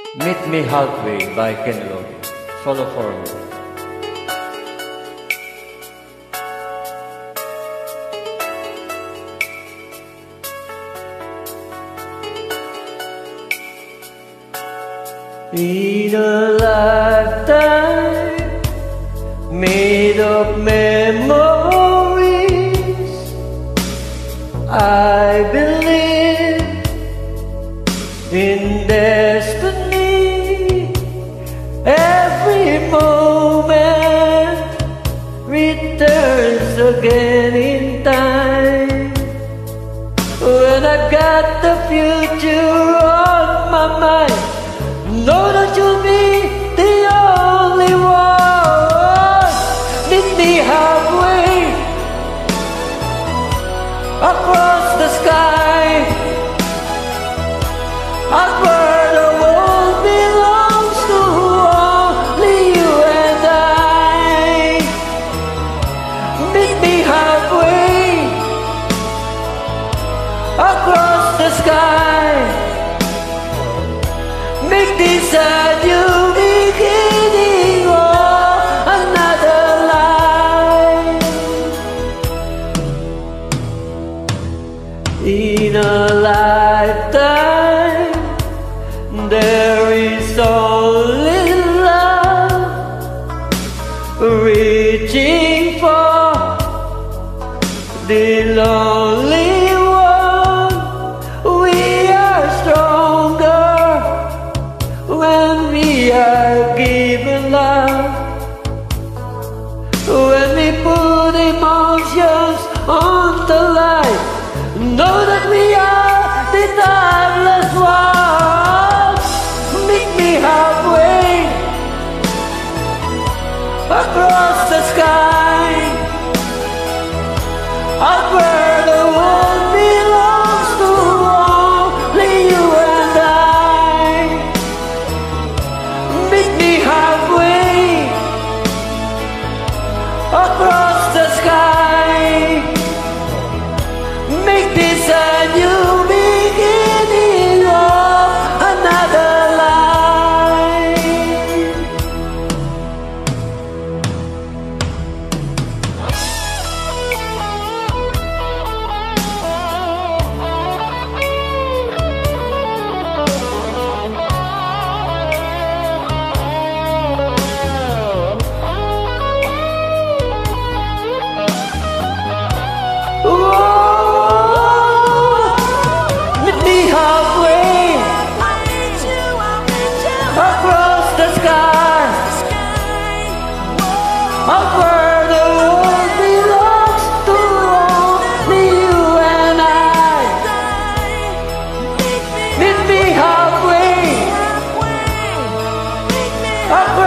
Meet Me Halfway by Ken Loggins. Solo form. In a lifetime made of memories, I believe in destiny. Every moment returns again in time. When I've got the future on my mind, know that you'll be the only one. Meet me halfway across the sky, up where the world belongs to only you and I. Meet me halfway across the sky. Make this a new beginning or another life. In a lifetime, there is only love, reaching for the lonely one. We are stronger when we are given love, when we put emotions on the line, know that we are the timeless ones. Meet me halfway across the sky, up where the world belongs to only you and I. Meet me halfway across the sky. Make this a new beginning of another life. Across the sky, up where the world belongs to only you and I. Meet me halfway, up